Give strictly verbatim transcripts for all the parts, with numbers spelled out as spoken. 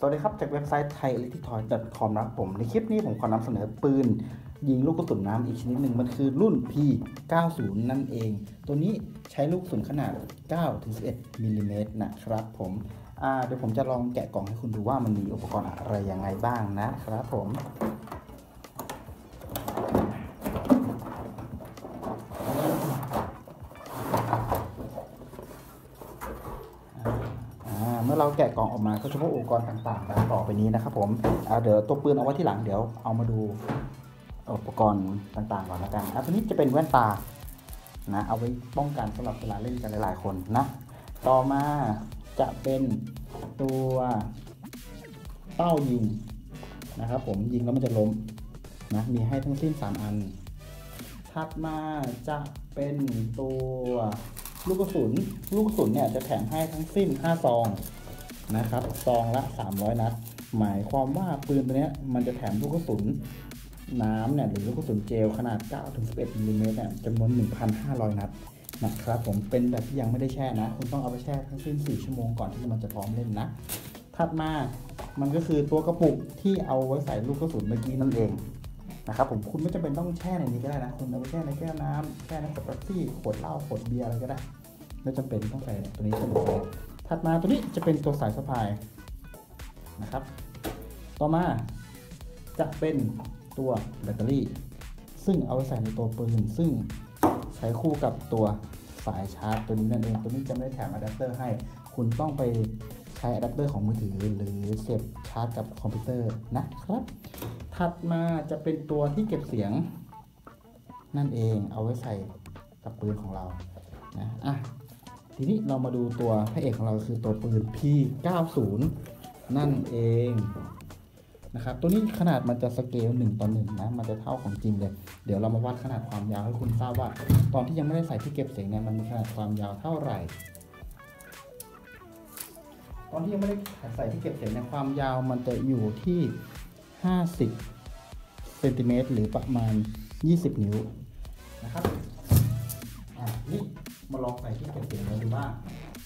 วัสดีครับจากเว็บไซต์ ไทย อิเล็กทรอย ดอท คอม นะครับผมในคลิปนี้ผมขอนำเสนอปืนยิงลูกกระสุนน้ำอีกชนิดหนึ่งมันคือรุ่น พี เก้าสิบ นั่นเองตัวนี้ใช้ลูกกระสุนขนาด เก้าถึงสิบเอ็ด มิลลิเมตรนะครับผมเดี๋ยวผมจะลองแกะกล่องให้คุณดูว่ามันมีอุปกรณ์อะไรยังไงบ้างนะครับผมเมื่อเราแกะกล่องออกมาก็จะพบอุปกรณ์ต่างๆดังต่อไปนี้นะครับผมเดี๋ยวตัวปืนเอาไว้ที่หลังเดี๋ยวเอามาดูอุปกรณ์ต่างๆก่อนละกันตัวนี้จะเป็นแว่นตานะเอาไว้ป้องกันสำหรับเวลาเล่นกันหลายๆคนนะต่อมาจะเป็นตัวเป้ายิงนะครับผมยิงแล้วมันจะล้มนะมีให้ทั้งสิ้นสามอันถัดมาจะเป็นตัวลูกกระสุนลูกกระสุนเนี่ยจะแถมให้ทั้งสิ้นห้าซองนะครับซองละสามร้อยนัดหมายความว่าปืนตัวนี้มันจะแถมลูกกระสุนน้ำเนี่ยหรือลูกกระสุนเจลขนาด เก้าถึงสิบเอ็ด มิลลิเมตรเนี่ยจำนวน หนึ่งพันห้าร้อย นัดนะครับผมเป็นแบบที่ยังไม่ได้แช่นะคุณต้องเอาไปแช่ทั้งสิ้นสี่ชั่วโมงก่อนที่มันจะพร้อมเล่นนะถัดมามันก็คือตัวกระปุกที่เอาไว้ใส่ลูกกระสุนเมื่อกี้นั่นเองนะครับผมคุณไม่จำเป็นต้องแช่ในนี้ก็ได้นะคุณเอาไปแช่ในแก้วน้ำแช่ในขวดเป๊ปซี่ขวดเหล้าขวดเบียร์อะไรก็ได้ไม่จำเป็นต้องใส่ตัวนี้สะดวกเลยถัดมาตัวนี้จะเป็นตัวสายสะพายนะครับต่อมาจะเป็นตัวแบตเตอรี่ซึ่งเอาไว้ใส่ในตัวปืนซึ่งใช้คู่กับตัวสายชาร์จตัวนี้นั่นเองตัวนี้จะไม่ได้แถมอะแดปเตอร์ให้คุณต้องไปใช้อะแดปเตอร์ของมือถือหรือเสียบชาร์จกับคอมพิวเตอร์นะครับถัดมาจะเป็นตัวที่เก็บเสียงนั่นเองเอาไว้ใส่กับปืนของเรานะอ่ะทีนี้เรามาดูตัวพระเอกของเราคือตัวปืน พี เก้าสิบ นั่นเองนะครับตัวนี้ขนาดมันจะสเกลหนึ่งต่อหนึ่งนะมันจะเท่าของจริงเลยเดี๋ยวเรามาวัดขนาดความยาวให้คุณทราบว่าตอนที่ยังไม่ได้ใส่ที่เก็บเสียงเนี่ยมันมีขนาดความยาวเท่าไหร่ตอนที่ยังไม่ได้ใส่ที่เก็บเสียงเนี่ยความยาวมันจะอยู่ที่ห้าสิบเซนติเมตรหรือประมาณยี่สิบนิ้วนะครับอ่ะนี่มาลองใส่ที่เก็บเสียงกันดูบ้าง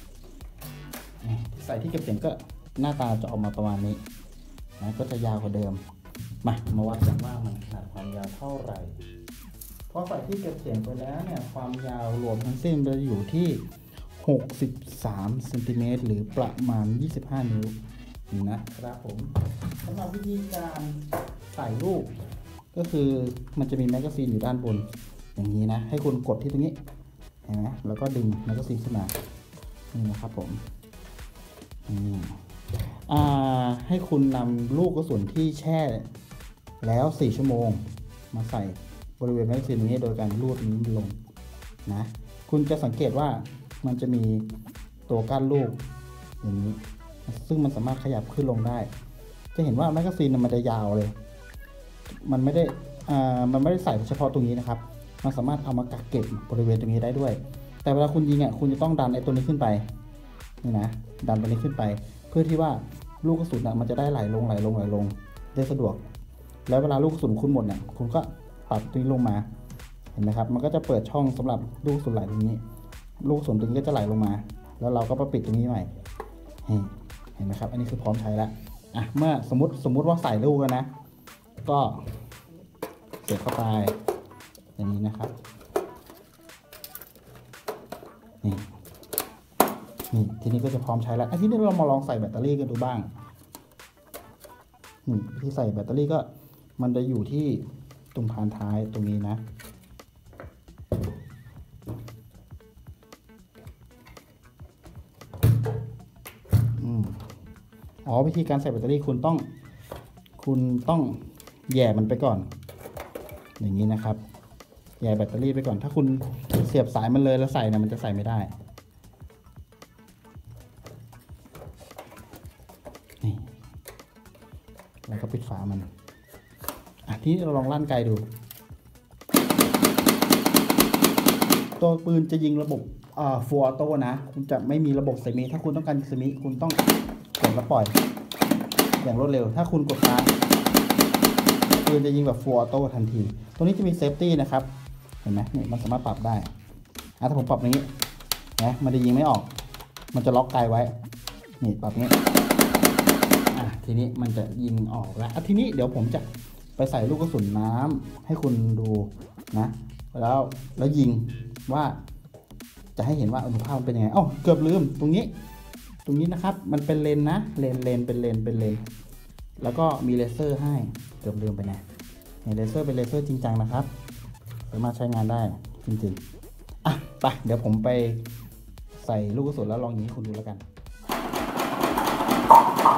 ใส่ที่เก็บเสียงก็หน้าตาจะออกมาประมาณนี้นะก็จะยาวกว่าเดิมมามาวัดกันว่ามันขนาดความยาวเท่าไหร่พอใส่ที่เก็บเสียงไปแล้วเนี่ยความยาวรวมทั้งสิ้นจะอยู่ที่หกสิบสามเซนติเมตรหรือประมาณยี่สิบห้านิ้วนะครับผมสำหรับวิธีการใส่ลูกก็คือมันจะมีแมกกาซีนอยู่ด้านบนอย่างนี้นะให้คุณกดที่ตรงนี้เห็นไหมแล้วก็ดึงแมกกาซีนขึ้นมานี่นะครับผมให้คุณนำลูกกระสุนที่แช่แล้วสี่ชั่วโมงมาใส่บริเวณแมกกาซีนนี้โดยการลูดนิ้วลงนะคุณจะสังเกตว่ามันจะมีตัวก้านลูกอย่างนี้ซึ่งมันสามารถขยับขึ้นลงได้จะเห็นว่าแมกกาซีนมันจะยาวเลยมันไม่ได้อ่ามันไม่ได้ใส่เฉพาะตรงนี้นะครับมันสามารถเอามากักเก็บบริเวณตรงนี้ได้ด้วยแต่เวลาคุณยิงอ่ะคุณจะต้องดันไอ้ตัวนี้ขึ้นไปนี่นะดันตัวนี้ขึ้นไปเพื่อที่ว่าลูกกระสุนมันจะได้ไหลลงไหลลงไหลลงได้สะดวกแล้วเวลาลูกกระสุนคุณหมดเนี่ยคุณก็ปัดตรงนี้ลงมาเห็นไหมครับมันก็จะเปิดช่องสำหรับลูกกระสุนไหลตรงนี้ลูกกระสุนตรงนี้ก็จะไหลลงมาแล้วเราก็มาปิดตรงนี้ใหม่เห็นไหมครับอันนี้คือพร้อมใช้แล้วอ่ะเมื่อสมมติสมมุติว่าใส่ลูกแล้วนะก็เสียบเข้าไปอย่างนี้นะครับนี่นี่ทีนี้ก็จะพร้อมใช้แล้วทีนี้เรามาลองใส่แบตเตอรี่กันดูบ้างนี่ที่ใส่แบตเตอรี่ก็มันจะอยู่ที่ตรงพานท้ายตรงนี้นะอืมอ๋อวิธีการใส่แบตเตอรี่คุณต้องคุณต้องแย่มันไปก่อนอย่างนี้นะครับแย่แบตเตอรี่ไปก่อนถ้าคุณเสียบสายมันเลยแล้วใส่นะมันจะใส่ไม่ได้นี่แล้วก็ปิดฝามันอ่ะทีนี้เราลองลั่นไกดูตัวปืนจะยิงระบบอ่าฟูลออโต้นะคุณจะไม่มีระบบเซมิถ้าคุณต้องการเซมิคุณต้องกดแล้วปล่อยอย่างรวดเร็วถ้าคุณกดค้างปืนจะยิงแบบฟูลออโต้ทันทีตัวนี้จะมีเซฟตี้นะครับเห็นไหมนี่มันสามารถปรับได้อ่ะถ้าผมปรับอย่างนี้นะมันจะยิงไม่ออกมันจะล็อกไกไว้นี่ปรับนี้อ่ะททีนี้มันจะยิงออกแล้วทีนี้เดี๋ยวผมจะไปใส่ลูกกระสุนน้ำให้คุณดูนะแล้วแล้วยิงว่าจะให้เห็นว่าอนุภาคมันเป็นยังไงเอ้าเกือบลืมตรงนี้ตรงนี้นะครับมันเป็นเลนนะเลนเลนเป็นเลนเป็นเลนแล้วก็มีเลเซอร์ให้เกือบลืมไปนะเลเซอร์เป็นเลเซอร์จริงจังนะครับสามารถใช้งานได้จริงๆอ่ะไปเดี๋ยวผมไปใส่ลูกกระสุนแล้วลองยิงให้คุณดูแล้วกัน